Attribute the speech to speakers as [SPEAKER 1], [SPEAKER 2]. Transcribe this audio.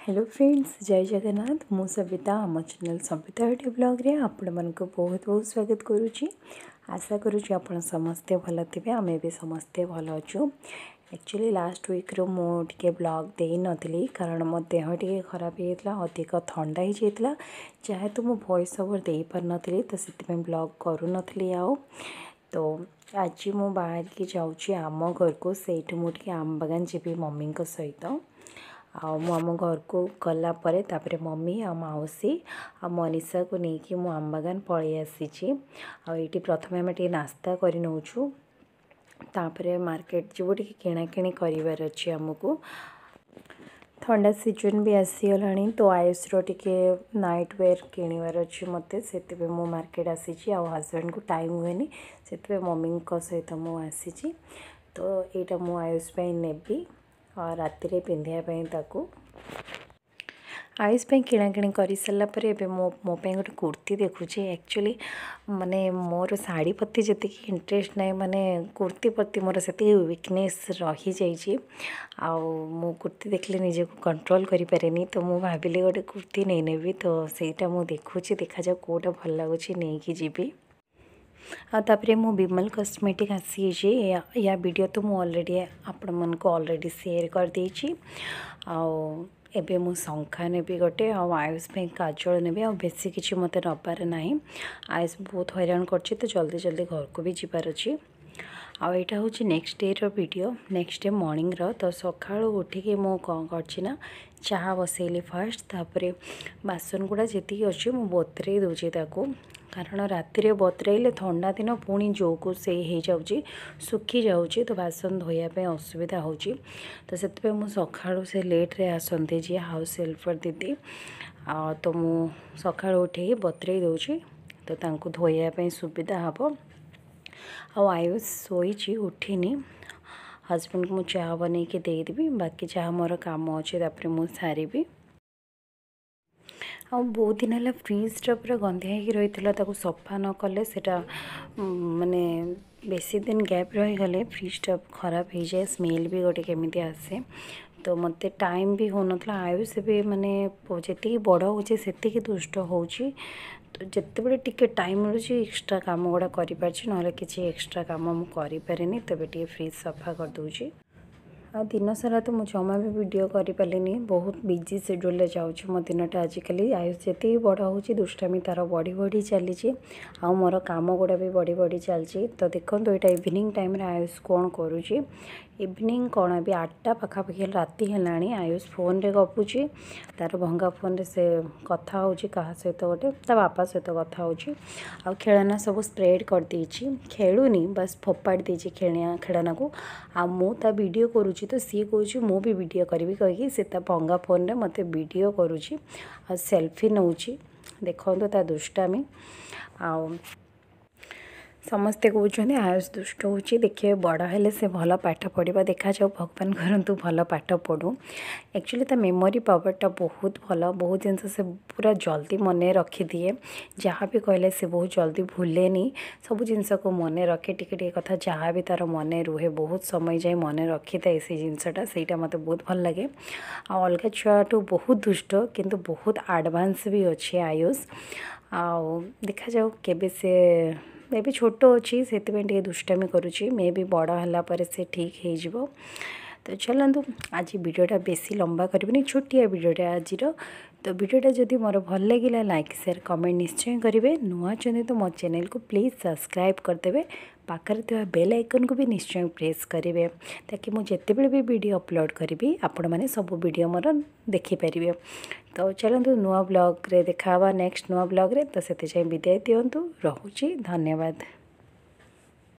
[SPEAKER 1] Hello friends, जय जगन्नाथ। मु सविता आम चैनल सविता यूट्यूब ब्लॉग रे आपण मानक बहुत बहुत स्वागत करुच्ची। आशा करुच्ची आपण समस्ते भल थे, आम भी समस्ते भल अच्छु। एक्चुअली लास्ट वीक रो मुझे ब्लॉग दे नी कारण मो देह टे खराब होता, अधिक ठंडा ही जाता, जहाँ तो मो वॉइस ओवर दे पार नी, तो से ब्लॉग करू नी। तो आज मु बाहर की जाऊँगी आम घर को, सहीठू मुझे आम बागान जी मम्मी सहित। आम घर को गला तापरे मम्मी आ मौसी आ मनीषा को लेकिन मु आम बागान पलि आसी। आठी प्रथम आम टे नास्ता कर नौचु, तापरे मार्केट जीव टे किणाकिणी करार अच्छी आमको। ठंडा सीजन भी आसीगला, तो आयुष टे नाइट वेयर किणवार अच्छी मत से मु मार्केट आसी। हजबैंड को टाइम हुए से मम्मी सहित मुझे तो यहाँ मु आयुष नेबी और राति रे पिंधापी आयुष किणाकिणी कर सारापर मो गोटे कुर्ती देखुची। एक्चुअली माने मोर शाढ़ी प्रति जी इंटरेस्ट ना, माने कुर्ती प्रति मोर से वीकनेस रही जाइए। मो कुर्ती देखले निजे को कंट्रोल करें, तो मुझे भाविली गोटे कुर्ती नहीं नेबी। तो सहीटा मुझे देखुची, देखा जाओ कौटा भल लगुच नहीं कि जीवी। तापरे मु विमल कॉस्मेटिक आसी या वीडियो तो मु ऑलरेडी आपण मन को ऑलरेडी शेयर कर देछि। एबे मु शंखा नेबी गोटे, आयुष काजल नेबी। बेसी किसी मत नबार ना, आयुष बहुत हैरान करछि, तो जल्दी जल्दी घर को भी जीवार अच्छी। यहाँ हूँ next day video, next day morning तो सका उठिकी मु कौन करना चाह बसैली फास्ट, तापर बासन गुड़ा जी अच्छी मु बतरे दूसरी ताकू, कारण राति बतरइले ठंडा दिन पुणी जो को से हो जाऊँगी सुखी जाऊँगी, तो बासन धोयापे असुविधा होची। तो से मु सका से लेट्रे आसते जी हाउस हेल्पर दीदी, तो मु सका उठे बतरे दूची, तो तांको धोयापे सुविधा हम। आयुष शोची उठिनी, हजबैंड को मु चाह बन के देदेवी, बाकी जहाँ मोर काम अच्छे तापर मु सारी। बहुत दिन है फ्रिजटा पूरा गंधिया हो रही है, सफा न कले सेटा माने बेसी दिन गैप रहीगले फ्रिजटा खराब हो जाए, स्मेल भी गोटे केमिति आसे। तो मत टाइम भी हो ना। आयुष भी माने जी बड़ हो से दुष्ट हो, तो जिते टिके टाइम मिलूँ एक्सट्रा काम गुड़ा कर किसी एक्सट्रा काम मुझे करें, तबे टे फ्रिज सफा कर दूची। दिन सारा तो मुझे जमा भी वीडियो करें, बहुत बिजी शेड्यूल जाऊँगी मो दिनटा। आजिकल आयुष जी बड़ हो दुष्टामी तार बढ़ी बढ़ी चली, मोर काम गुड़ा भी बढ़ी बढ़ी चलती। तो देखो यहाँ इवनिंग टाइम आयुष कौन करुँची, इवनिंग कौन भी 8टा पाखापाखि राति है, आयुष फोन रे गपुची, तार भंगा फोन रे से कथा होची कहा सहित गोटे ता बापा सहित कथा होची। आ खेलना सब स्प्रेड कर देची, खेलुनी बस फोपाड़ देची खेलना को। आ मु ता वीडियो करुची, तो सी कहूँ मु भी वीडियो करी कहीकि से भंगा फोन रे मते वीडियो करुची आ सेल्फी नौची। देखो ता दुष्टामी। समस्ते कहते आयुष दुष्ट हो, देखिए बड़ हेले से भल पाठ पढ़ा, देखा जाओ भगवान करंतु भल पाठ पढ़ू। एक्चुअली ता मेमोरी पावरटा बहुत भल, बहुत जिनस से पूरा जल्दी मन रखी दिए, जहाँ भी कहले से बहुत जल्दी भूलेनी, सब जिनस को मन रखे, टिके कथा जहाँ भी तार मन रुहे बहुत समय जाए मन रखी था से जिनसटा, सहीटा मत बहुत भल लगे। अलग छुआठू बहुत दुष्ट किंतु बहुत एडवांस भी अच्छे आयुष। देखा जाओ केबे से भी छोट अच्छी से दुष्टामी करुच्ची, मे भी बड़ है से ठीक हो। तो चलतु आज वीडियोटा बेसी लंबा करनी, छोटिया वीडियोटा आज। तो वीडियोटा जदि मोर भल लगे लाइक शेयर कमेंट निश्चय करेंगे। नुआ चाहते तो मो चैनल को प्लीज़ सब्सक्राइब करदे, पाखर थोड़ा बेल आइकन को भी निश्चय प्रेस करेंगे, ताकि मुझे भी वीडियो अपलोड करी आपण मैंने सब वीडियो मोर देखिपारे। तो चलतु नुआ ब्लॉग रे देखा नेक्स्ट नुआ ब्लॉग रे, तो से विदाय दिंतु, रोची धन्यवाद।